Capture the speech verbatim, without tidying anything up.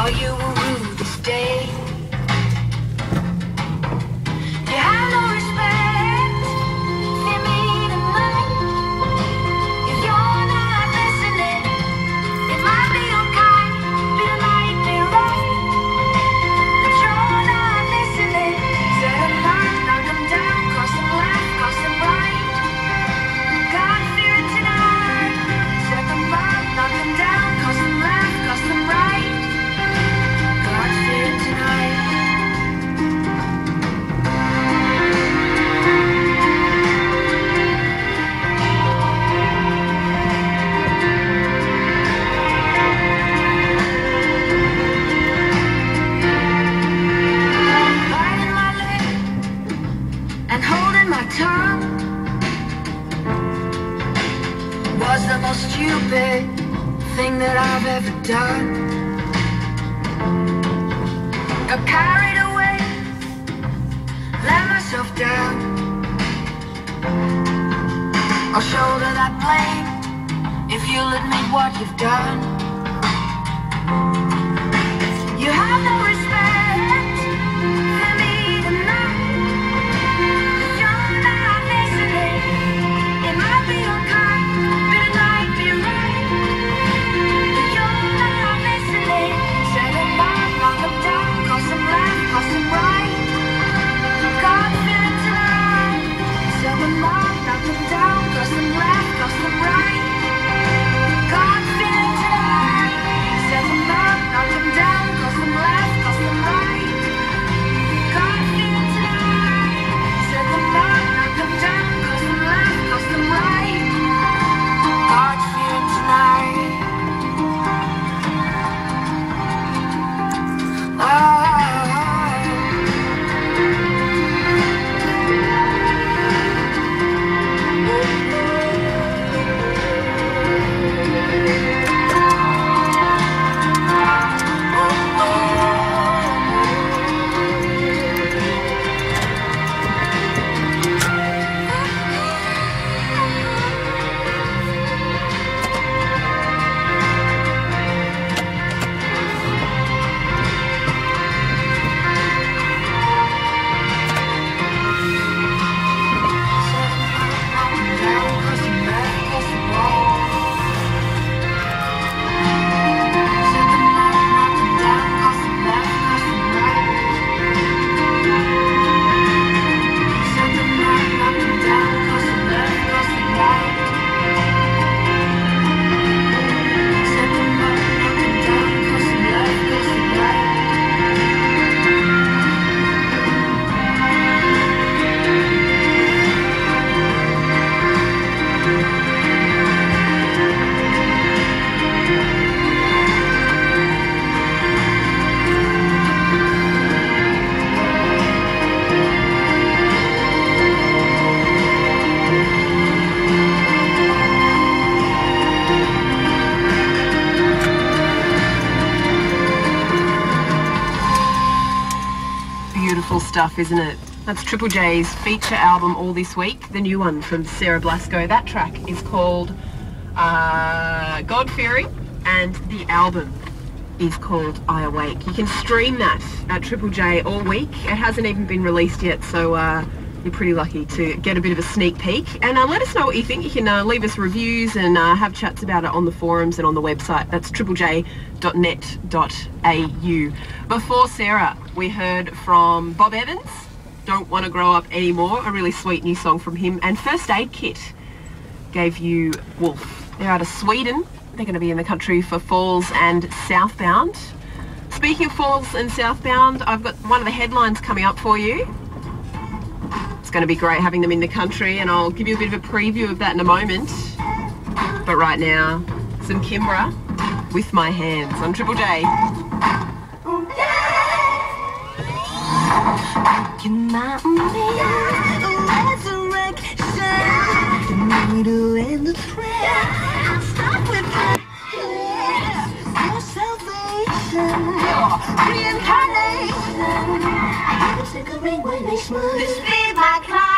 Are you a rude this day? You have no respect for me tonight. If you're not listening, it might be okay, but it might be right. But you're not listening. Set them up, knock them down, cross them left, cross them right. God fear it tonight. Set them up, knock them down, cross them left, cross them right. God fear it tonight. Biting my lip and holding my tongue was the most stupid thing that I've ever done. Got carried away, let myself down. I'll shoulder that blame if you'll admit what you've done. You have no respect for me tonight. You're not listening. It might be okay, but it might be right. But you're not listening. Set them up, knock them down, cross them left, cross them right. God fear it tonight. Set them up, knock them down, cross them left, cross them right. God fear it tonight. Set them up, knock them down, cross them left, cross them right. God fear it tonight. Set them up, knock them down, cross them left, cross them right. God fear it tonight. Oh. Beautiful stuff, isn't it? That's Triple J's feature album All This Week, the new one from Sarah Blasco. That track is called uh, God Fearing, and the album is called I Awake. You can stream that at Triple J all week. It hasn't even been released yet, so uh, you're pretty lucky to get a bit of a sneak peek. And uh, let us know what you think. You can uh, leave us reviews and uh, have chats about it on the forums and on the website. That's triple j dot net dot a u. Before Sarah, we heard from Bob Evans, Don't Want to Grow Up Anymore, a really sweet new song from him. And First Aid Kit gave you Wolf. They're out of Sweden. They're going to be in the country for Falls and Southbound. Speaking of Falls and Southbound, I've got one of the headlines coming up for you. It's going to be great having them in the country, and I'll give you a bit of a preview of that in a moment. But right now, some Kimbra with My Hands on Triple J. Reincarnation. I have a sick of ring when they smooth. This be my